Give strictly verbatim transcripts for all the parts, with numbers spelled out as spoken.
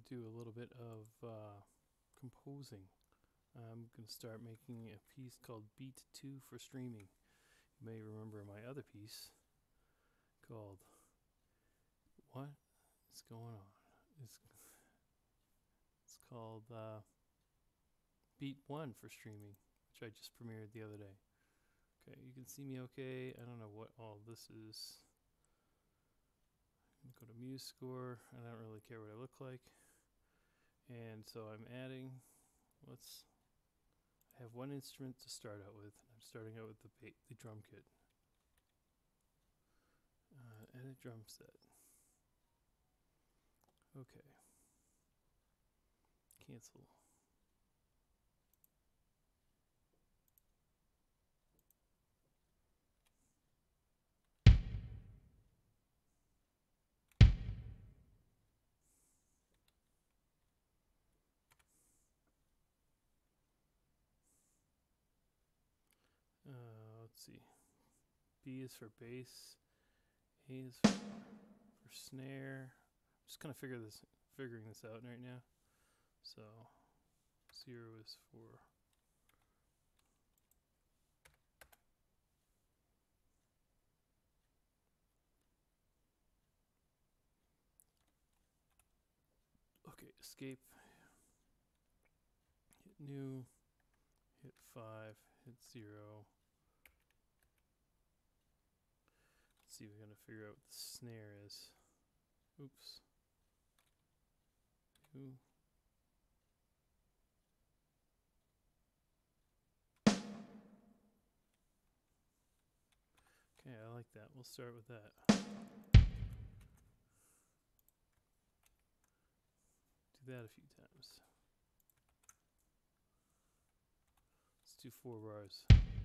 do a little bit of uh, composing. I'm going to start making a piece called Beat two for streaming. You may remember my other piece called What is Going On? It's, it's called uh, Beat one for streaming, which I just premiered the other day. Okay, you can see me okay. I don't know what all this is. I'm going to go to Muse Score. I don't really care what I look like. And so I'm adding, let's, I have one instrument to start out with. I'm starting out with the, ba the drum kit. Uh, edit drum set. Okay. Cancel. Uh, let's see. B is for bass. A is for, for snare. I'm just kind of figure this, figuring this out right now. So zero is for okay. Escape. Hit new. Hit five. Hit zero. Let's see. We're gonna figure out what the snare is. Oops. New. Okay, I like that. We'll start with that. Do that a few times. Let's do four bars.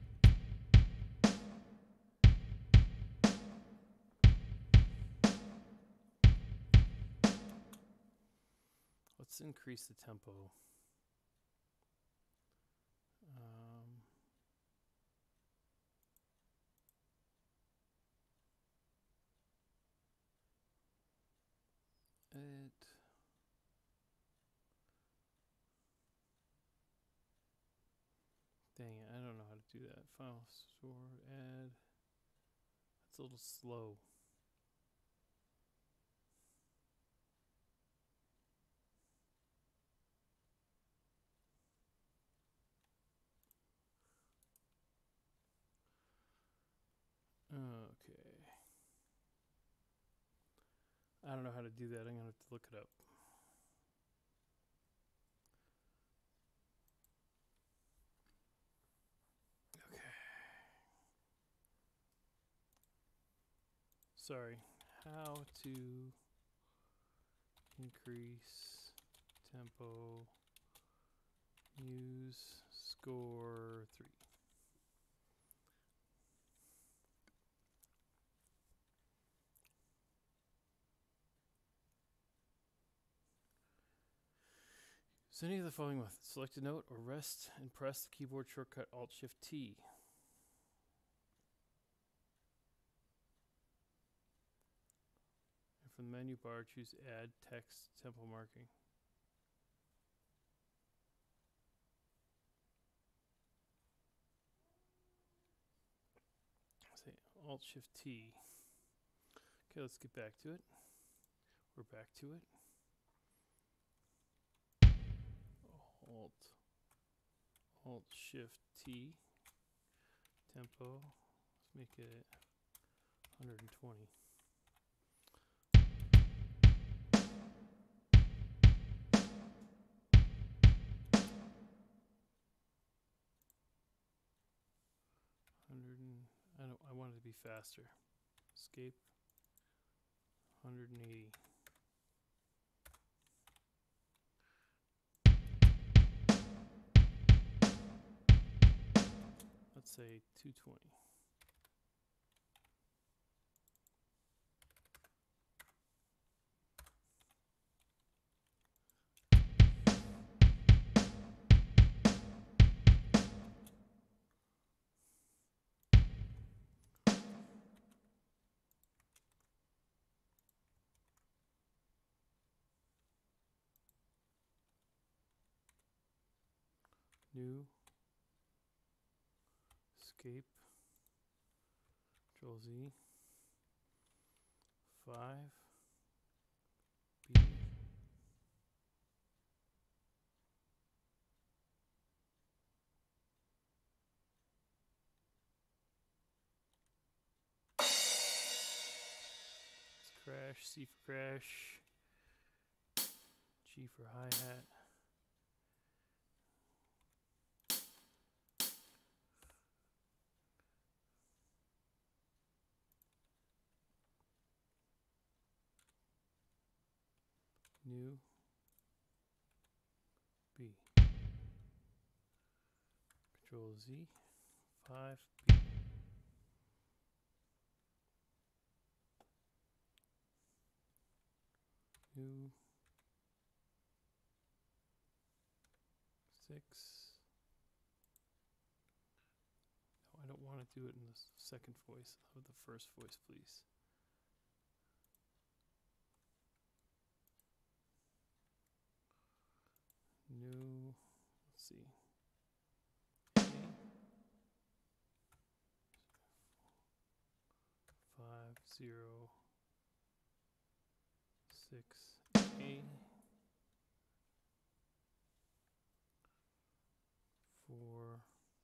Let's increase the tempo. Um, edit. Dang it, I don't know how to do that. File store, add. That's a little slow. Okay. I don't know how to do that. I'm going to have to look it up. Okay. Sorry. How to increase tempo, Muse score three. Use any of the following methods. Select a note or rest and press the keyboard shortcut Alt-Shift-T. And from the menu bar, choose Add Text Tempo Marking. Say Alt-Shift-T. Okay, let's get back to it. We're back to it. Alt, Alt Shift T, tempo. Let's make it one hundred twenty. Hundred and I don't. I want it to be faster. Escape. one hundred eighty. Let's say two twenty. new, escape, Control Z, five, B, crash, C for crash, G for hi-hat, new, B, Control Z, five, B, new, six. No, I don't want to do it in the second voice. I'll have the first voice, please. New, let's see. A, five, zero, six, A, four,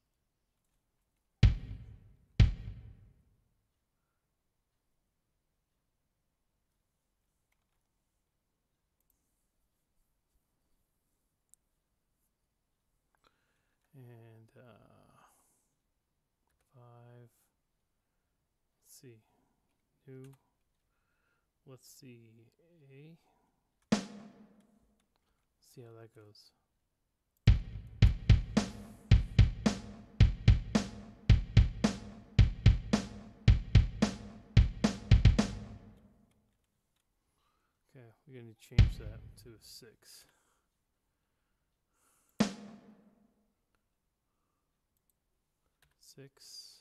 and uh, five. Let's see. New. Let's see. A. See how that goes. Okay, we're going to change that to a six. Six.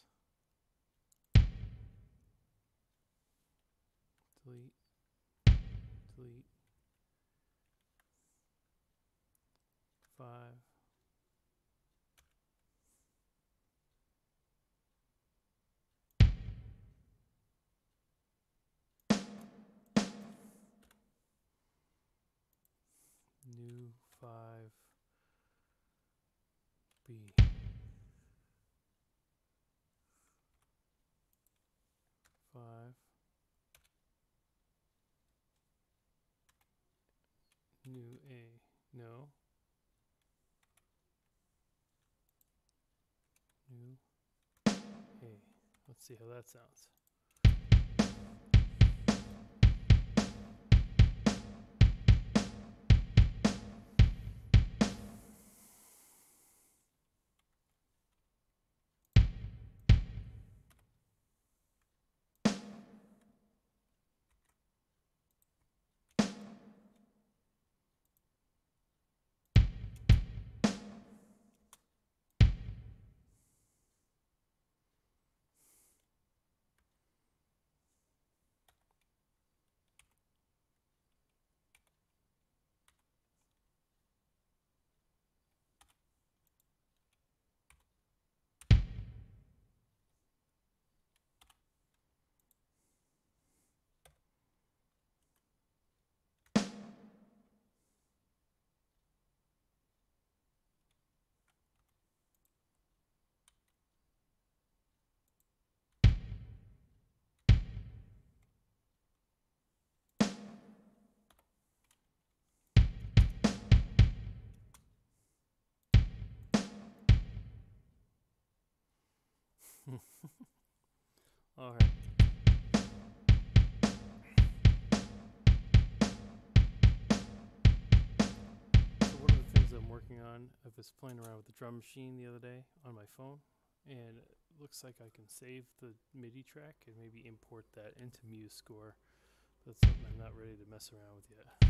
Delete. Delete. Five. New five. B. Five. New A. No. New A. Let's see how that sounds. All right. So one of the things I'm working on, I was playing around with the drum machine the other day on my phone, and it looks like I can save the MIDI track and maybe import that into MuseScore. That's something I'm not ready to mess around with yet.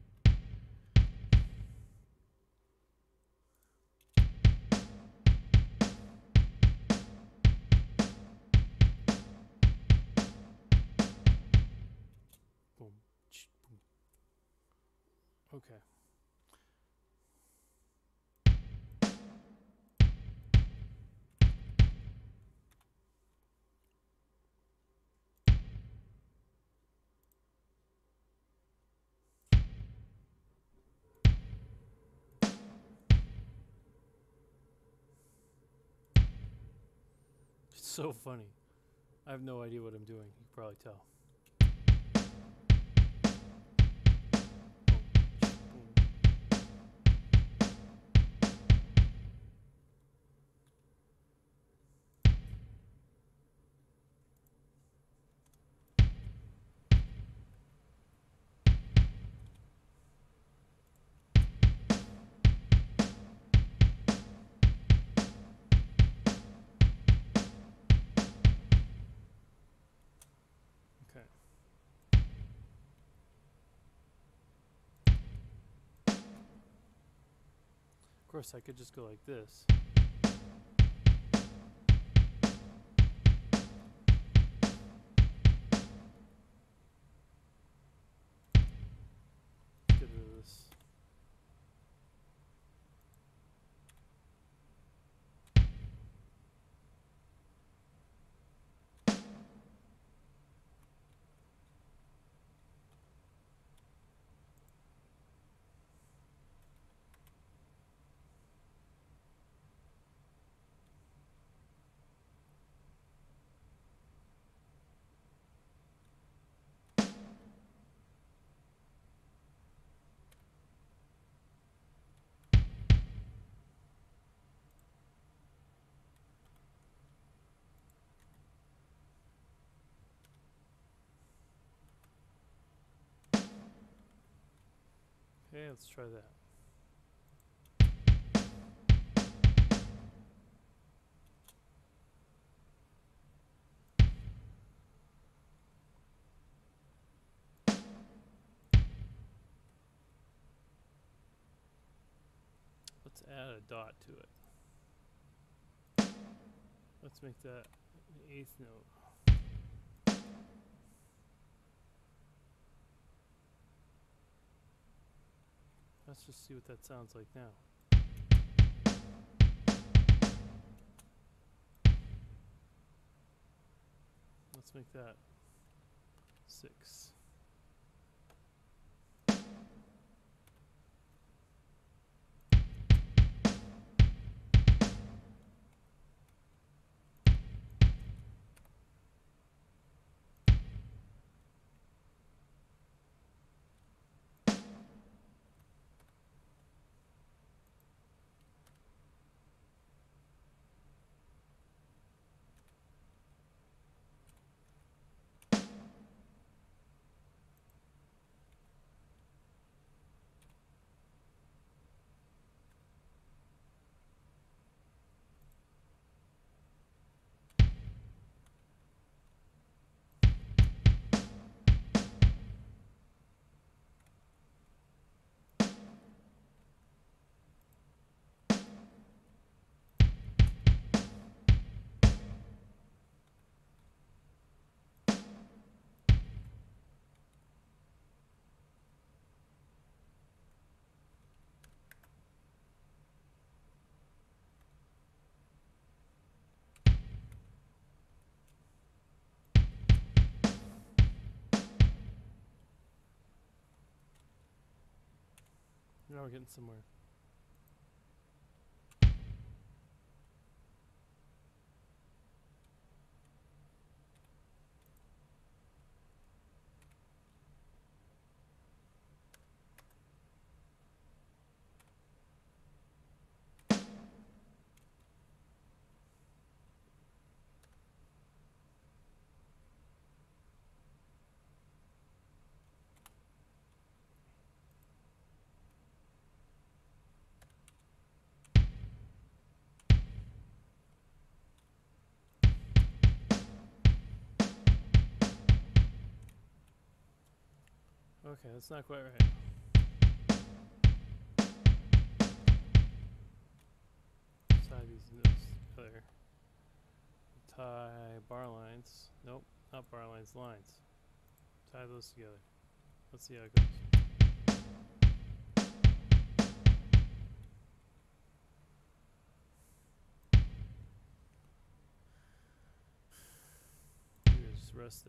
Boom. Boom. Okay. so funny. I have no idea what I'm doing. You can probably tell. Okay. Of course, I could just go like this. Get rid of this. Okay, let's try that. Let's add a dot to it. Let's make that an eighth note. Let's just see what that sounds like now. Let's make that six. Now we're getting somewhere. Okay, that's not quite right. Tie these notes together. Tie bar lines. Nope, not bar lines, lines. Tie those together. Let's see how it goes. Maybe just rest there.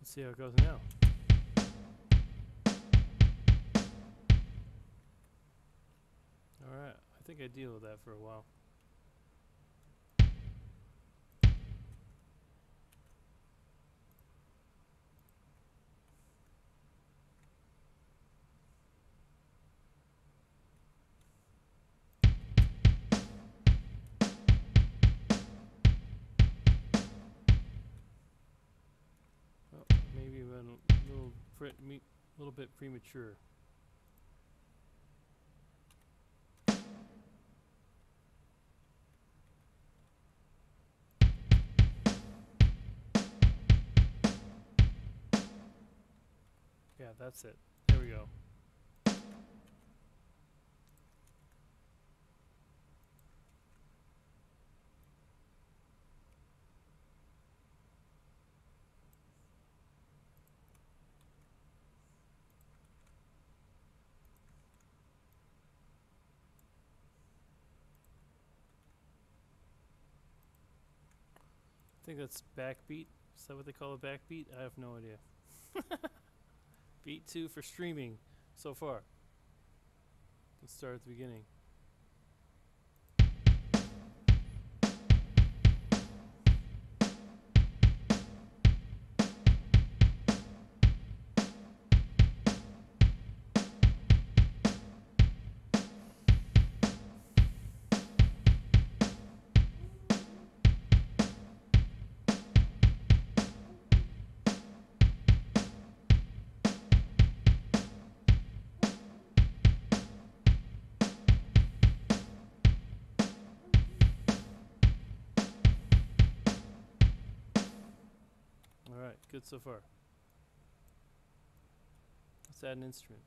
Let's see how it goes now. Alright, I think I deal with that for a while. Maybe a little, a little bit premature. Yeah, that's it. There we go. I think that's backbeat. Is that what they call a backbeat? I have no idea. Beat two for streaming so far. Let's start at the beginning. Alright, good so far. Let's add an instrument.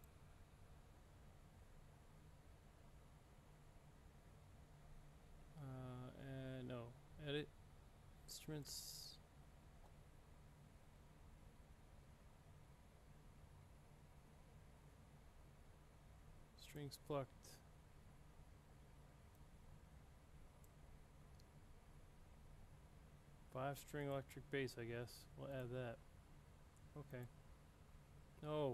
Uh, and no, edit, instruments. Strings plucked. Five string electric bass, I guess. We'll add that. Okay. No.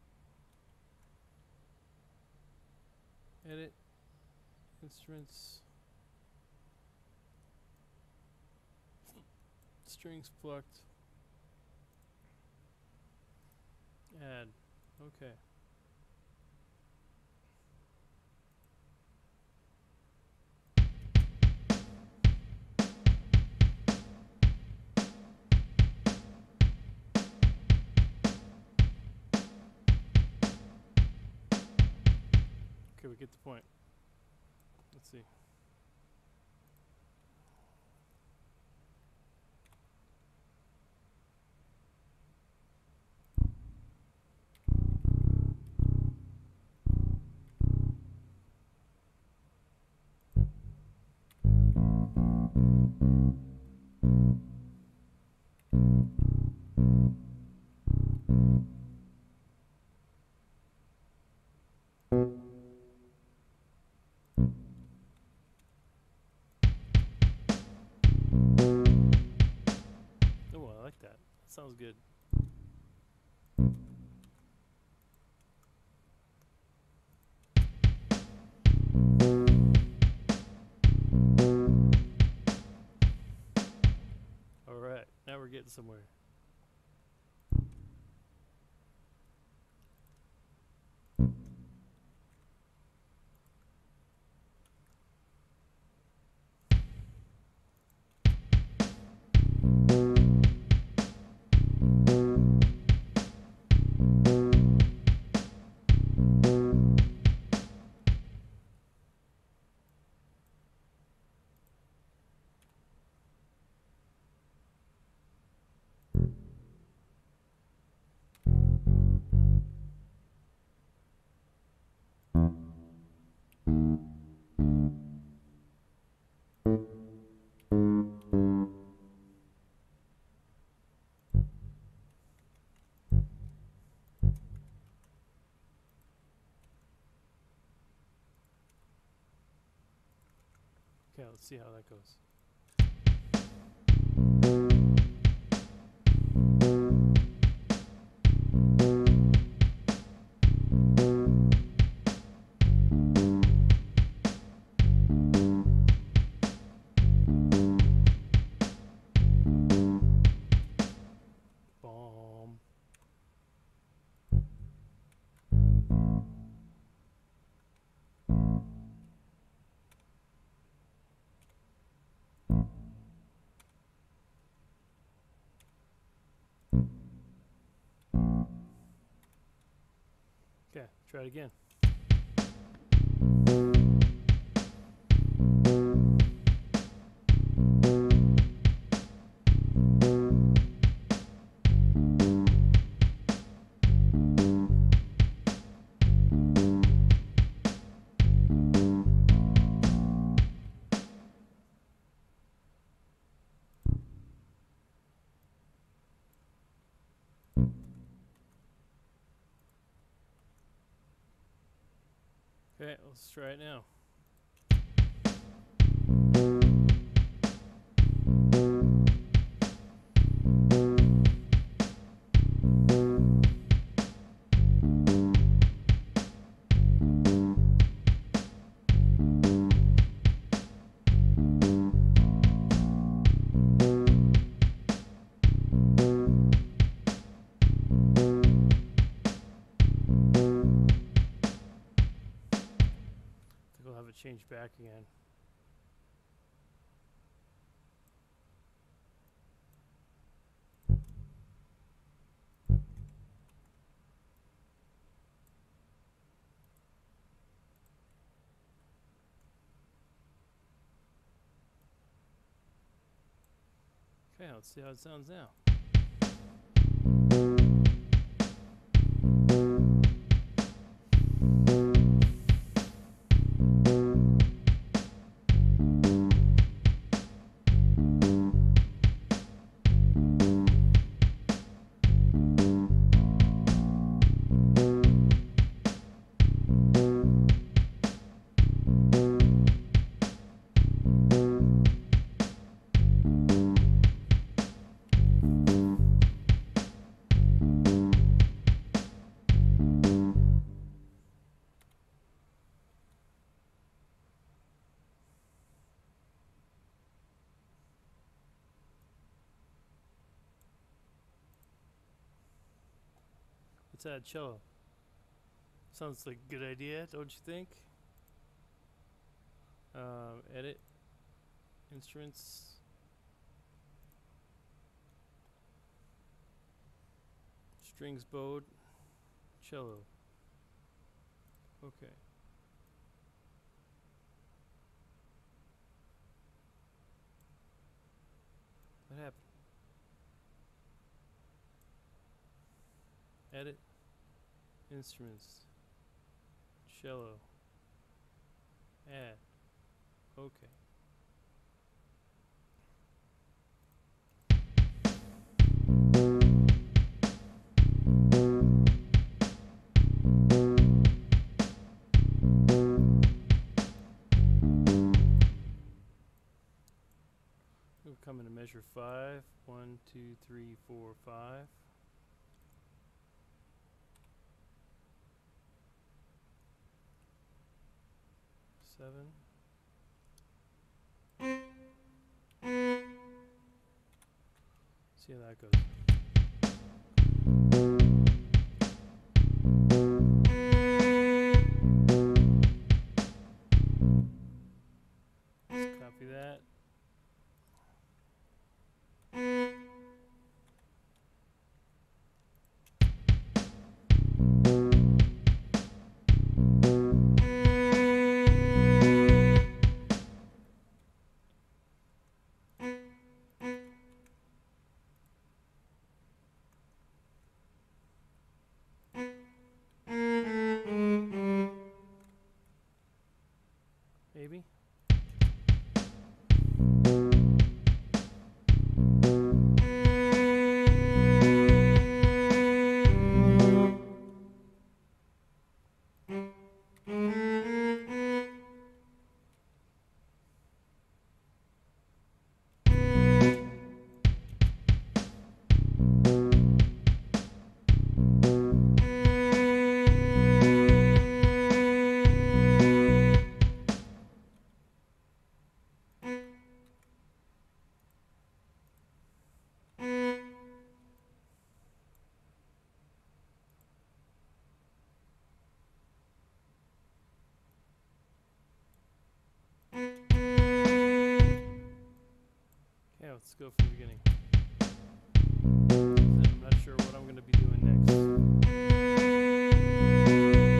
Edit. Instruments. Strings plucked. Add. Okay. Okay, we get the point. Let's see. That sounds good. All right, now we're getting somewhere. Okay, let's see how that goes. Okay, try it again. Okay, let's try it now. We'll have it change back again. Okay, let's see how it sounds now. Let's add cello. Sounds like a good idea, don't you think? Um, edit, instruments, strings bowed, cello. Okay. What happened? Edit, instruments, cello, add, okay. We'll come into measure five. One, two, three, four, five. Seven. See how that goes. Let's copy that. Maybe. Okay, let's go from the beginning. I'm not sure what I'm going to be doing next.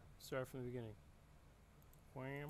start from the beginning. Wham.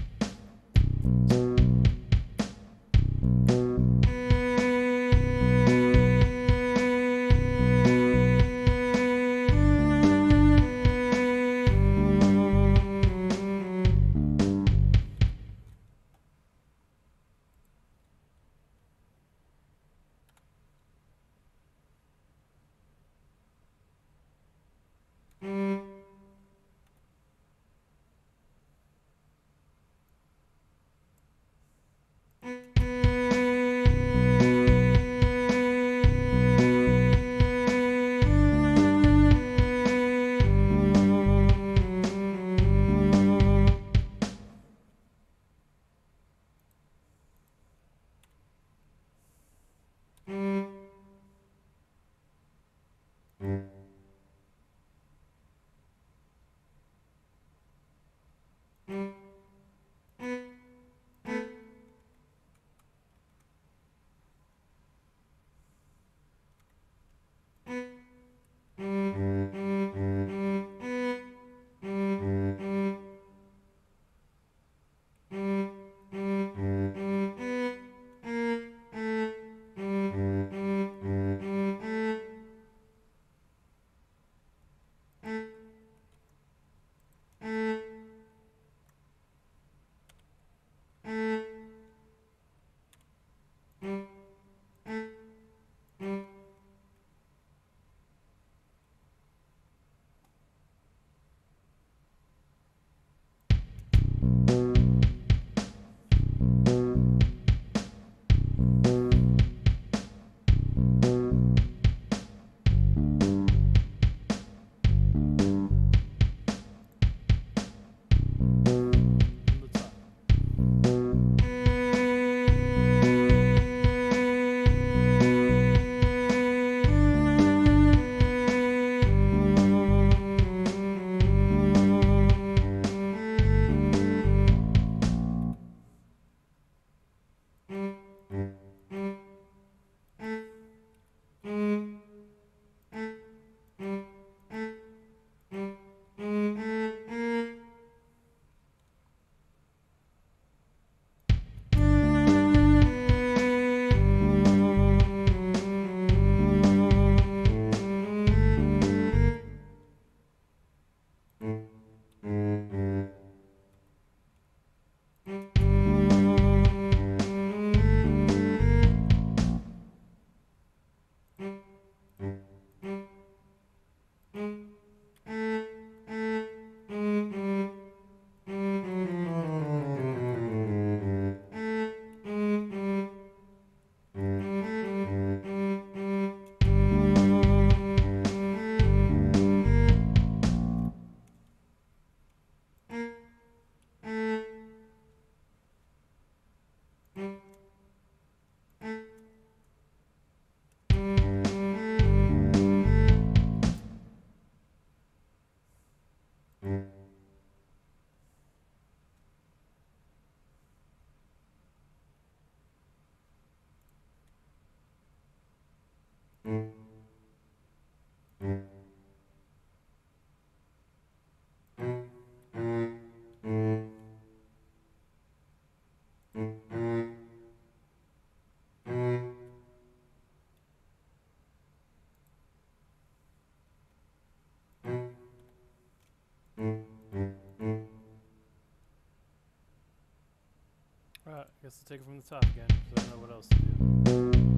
Alright, I guess I'll take it from the top again, because I don't know what else to do.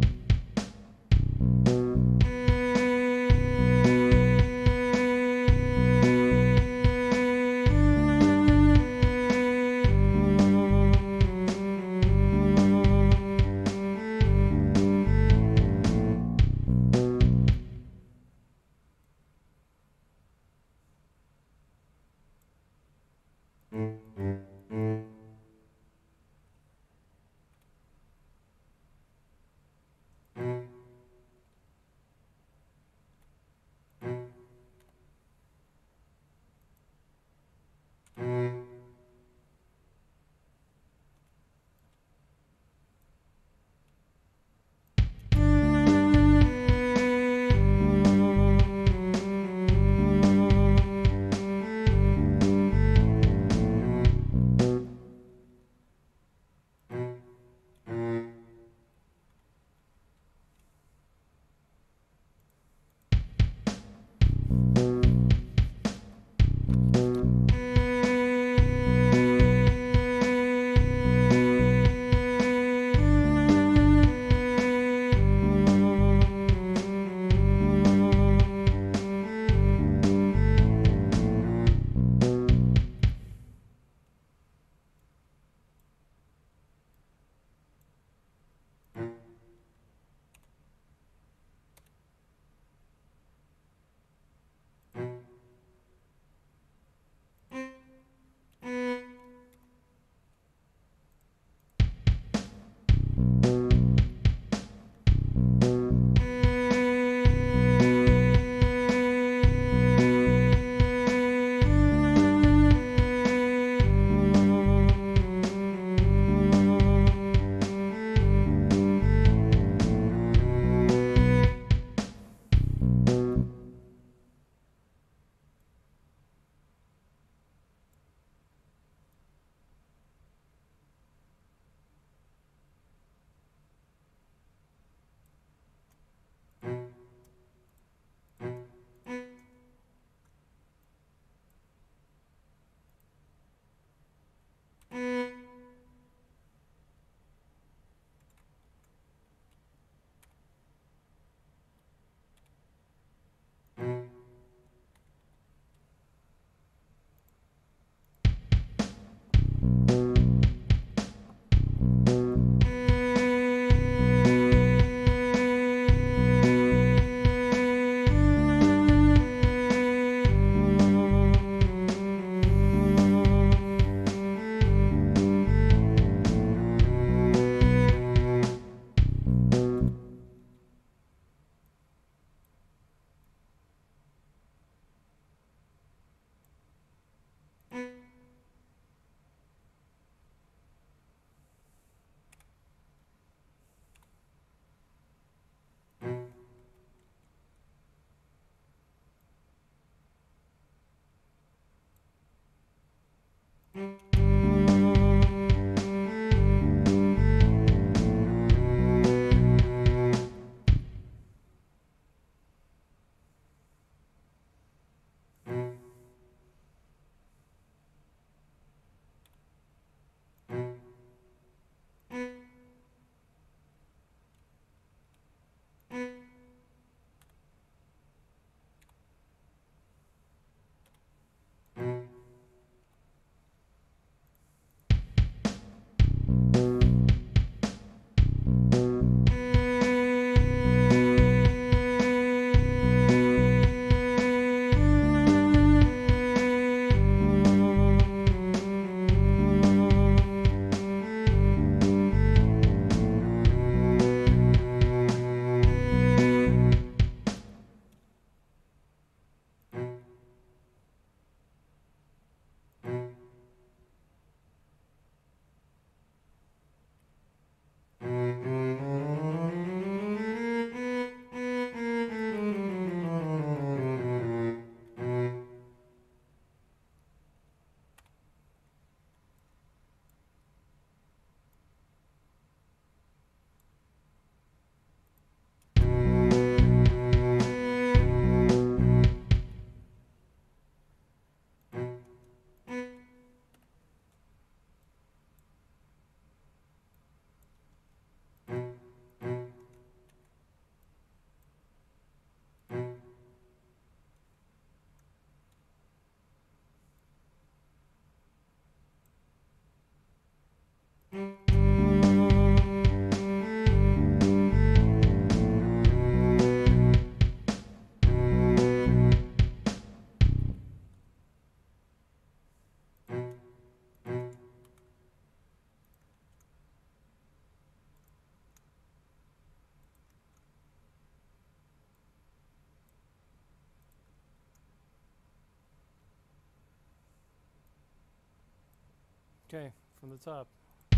Okay, from the top.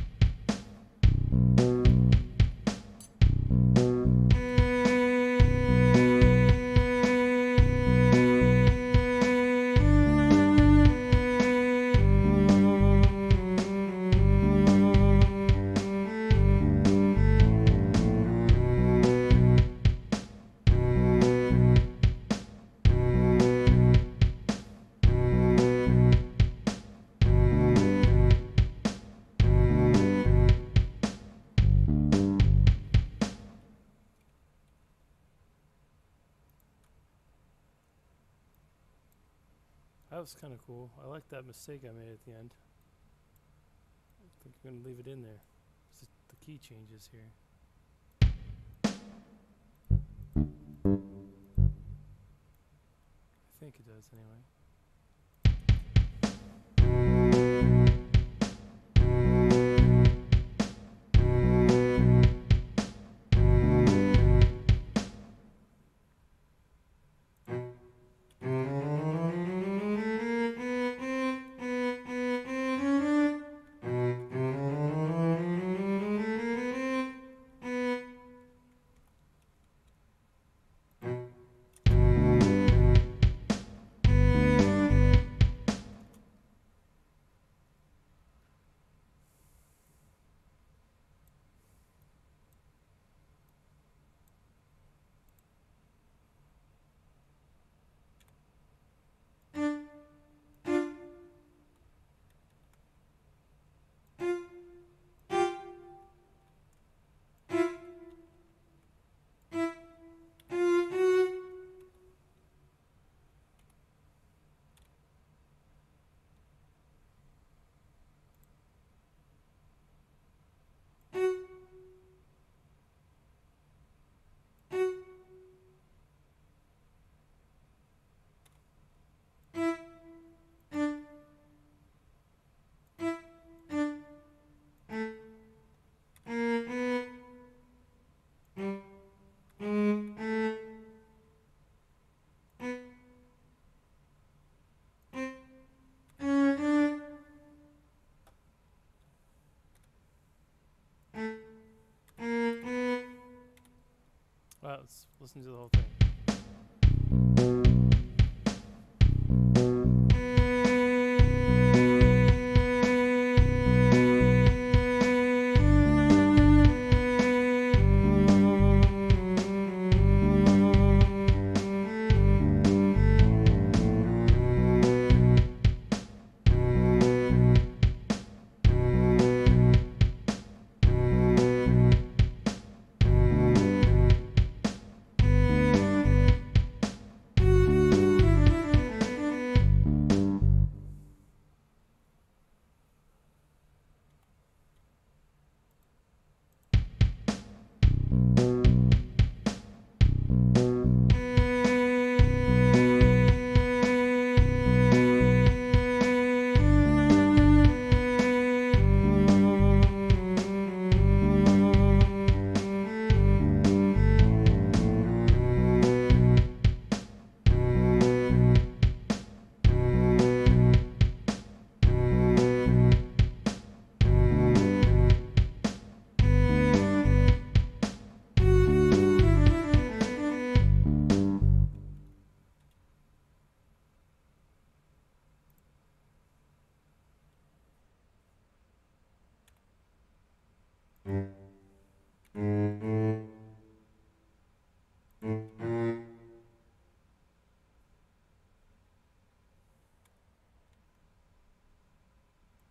That was kind of cool. I like that mistake I made at the end. I think I'm going to leave it in there. The key changes here. I think it does anyway. Well, let's listen to the whole thing.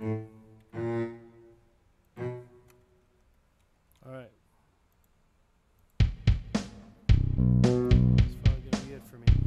Alright. That's probably going to be it for me.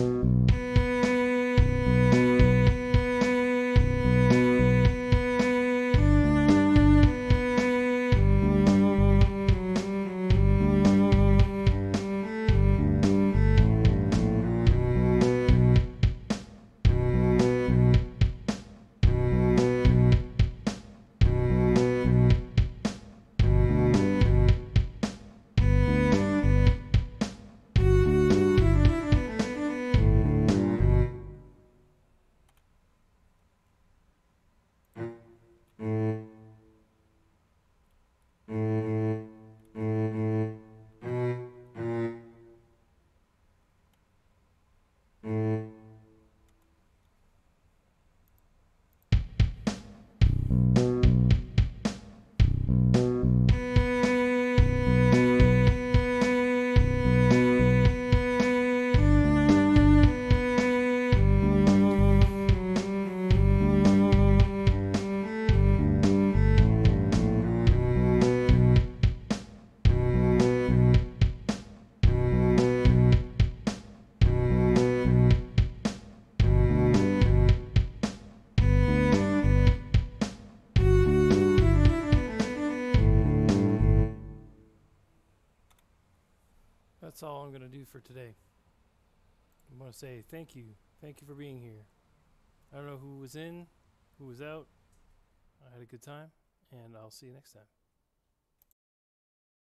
That's all I'm going to do for today. I want to say thank you. Thank you for being here. I don't know who was in, who was out. I had a good time, and I'll see you next time.